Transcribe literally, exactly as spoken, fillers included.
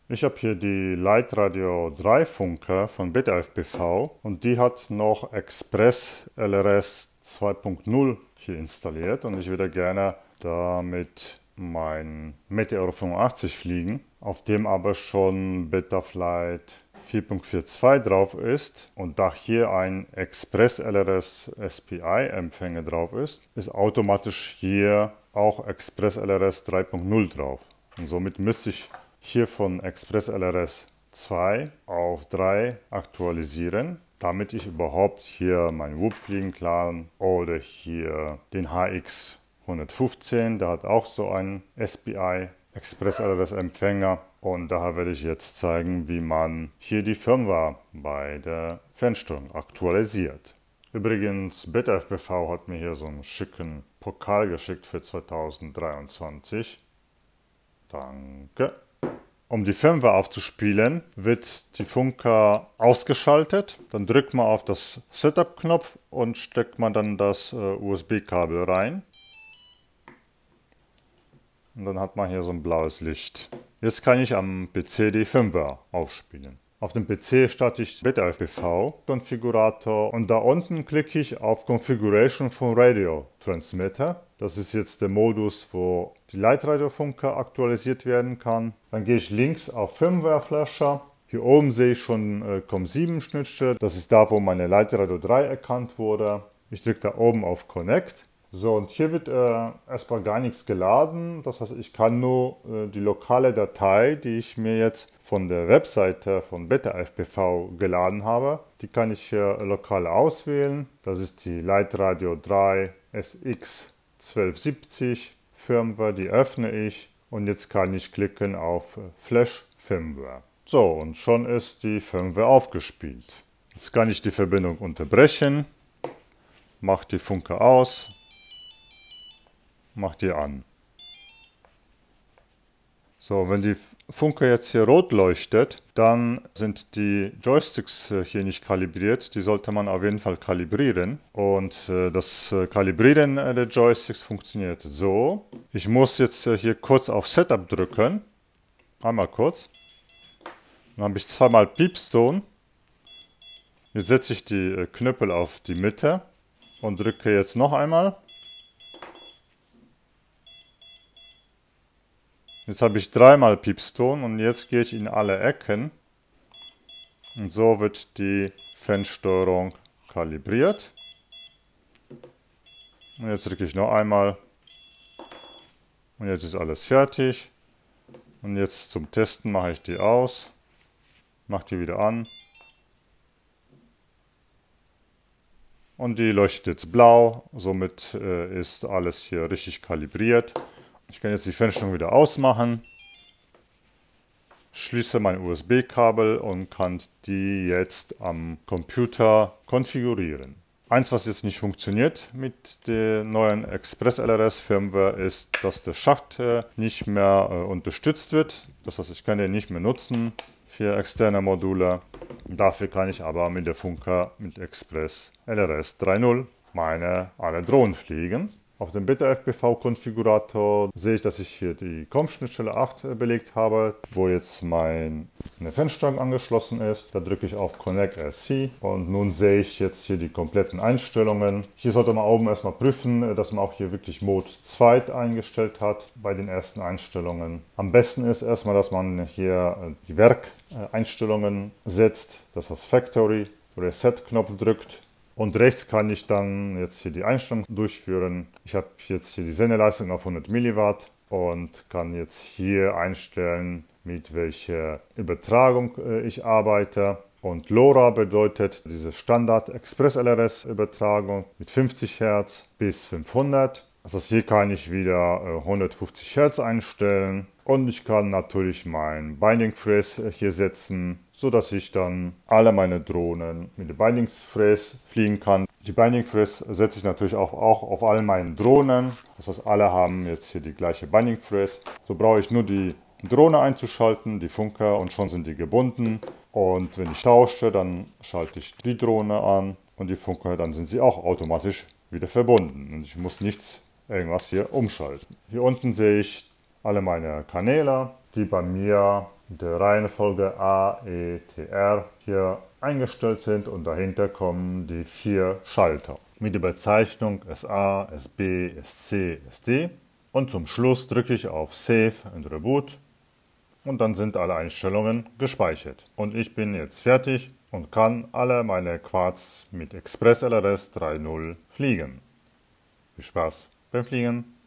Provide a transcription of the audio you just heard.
Ich habe hier die Lightradio drei Funker von Beta F P V und die hat noch Express L R S zwei Punkt null hier installiert und ich würde gerne damit mein Meteor fünfundachtzig fliegen, auf dem aber schon Betaflight vier Punkt zweiundvierzig drauf ist und da hier ein Express L R S S P I-Empfänger drauf ist, ist automatisch hier auch Express L R S drei Punkt null drauf. Und somit müsste ich hier von Express L R S zwei auf drei aktualisieren, damit ich überhaupt hier mein Whoop fliegen kann oder hier den H X hundertfünfzehn, der hat auch so einen S P I Express L R S Empfänger und daher werde ich jetzt zeigen, wie man hier die Firmware bei der Fernsteuerung aktualisiert. Übrigens, Beta F P V hat mir hier so einen schicken Pokal geschickt für zweitausenddreiundzwanzig. Danke. Um die Firmware aufzuspielen, wird die Funker ausgeschaltet. Dann drückt man auf das Setup-Knopf und steckt man dann das äh, U S B-Kabel rein. Und dann hat man hier so ein blaues Licht. Jetzt kann ich am P C die Firmware aufspielen. Auf dem P C starte ich Beta F P V Konfigurator und da unten klicke ich auf Configuration von Radio Transmitter. Das ist jetzt der Modus, wo die Lightradio-Funker aktualisiert werden kann. Dann gehe ich links auf Firmware-Flasher. Hier oben sehe ich schon äh, C O M sieben Schnittstelle. Das ist da, wo meine Lightradio drei erkannt wurde. Ich drücke da oben auf Connect. So, und hier wird äh, erstmal gar nichts geladen. Das heißt, ich kann nur äh, die lokale Datei, die ich mir jetzt von der Webseite von Beta F P V geladen habe, die kann ich hier lokal auswählen. Das ist die Lightradio drei S X zwölf siebzig Firmware, die öffne ich und jetzt kann ich klicken auf Flash Firmware. So, und schon ist die Firmware aufgespielt. Jetzt kann ich die Verbindung unterbrechen, mache die Funker aus, mache die an. So, wenn die Funker jetzt hier rot leuchtet, dann sind die Joysticks hier nicht kalibriert. Die sollte man auf jeden Fall kalibrieren. Und äh, das äh, Kalibrieren der Joysticks funktioniert so. Ich muss jetzt äh, hier kurz auf Setup drücken. Einmal kurz. Dann habe ich zweimal Piepstone. Jetzt setze ich die äh, Knöpfe auf die Mitte und drücke jetzt noch einmal. Jetzt habe ich dreimal Piepstone und jetzt gehe ich in alle Ecken und so wird die Fernsteuerung kalibriert. Und jetzt drücke ich noch einmal und jetzt ist alles fertig. Und jetzt zum Testen mache ich die aus, mache die wieder an und die leuchtet jetzt blau, somit äh, ist alles hier richtig kalibriert. Ich kann jetzt die Fernsteuerung wieder ausmachen, schließe mein U S B-Kabel und kann die jetzt am Computer konfigurieren. Eins, was jetzt nicht funktioniert mit der neuen Express L R S Firmware, ist, dass der Schacht nicht mehr äh, unterstützt wird. Das heißt, ich kann den nicht mehr nutzen für externe Module. Dafür kann ich aber mit der Funker mit Express L R S drei Punkt null meine alle Drohnen fliegen. Auf dem Beta F P V Konfigurator sehe ich, dass ich hier die C O M-Schnittstelle acht belegt habe, wo jetzt meine Fernsteuerung angeschlossen ist. Da drücke ich auf Connect R C und nun sehe ich jetzt hier die kompletten Einstellungen. Hier sollte man oben erstmal prüfen, dass man auch hier wirklich Mode zwei eingestellt hat bei den ersten Einstellungen. Am besten ist erstmal, dass man hier die Werkeinstellungen setzt, das heißt Factory Reset-Knopf drückt. Und rechts kann ich dann jetzt hier die Einstellung durchführen. Ich habe jetzt hier die Sendeleistung auf hundert Milliwatt und kann jetzt hier einstellen, mit welcher Übertragung äh, ich arbeite. Und LoRa bedeutet diese Standard Express L R S Übertragung mit fünfzig Hertz bis fünfhundert. Also hier kann ich wieder äh, hundertfünfzig Hertz einstellen. Und ich kann natürlich mein Binding Phrase hier setzen, so dass ich dann alle meine Drohnen mit der Binding Phrase fliegen kann. Die Binding Phrase setze ich natürlich auch, auch auf all meinen Drohnen. Das heißt, alle haben jetzt hier die gleiche Binding Phrase. So brauche ich nur die Drohne einzuschalten, die Funker, und schon sind die gebunden. Und wenn ich tausche, dann schalte ich die Drohne an und die Funker, dann sind sie auch automatisch wieder verbunden. Und ich muss nichts irgendwas hier umschalten. Hier unten sehe ich alle meine Kanäle, die bei mir der Reihenfolge A, E, T, R hier eingestellt sind und dahinter kommen die vier Schalter mit der Bezeichnung S A, S B, S C, S D und zum Schluss drücke ich auf Save und Reboot und dann sind alle Einstellungen gespeichert und ich bin jetzt fertig und kann alle meine Quads mit Express L R S drei Punkt null fliegen. Viel Spaß beim Fliegen!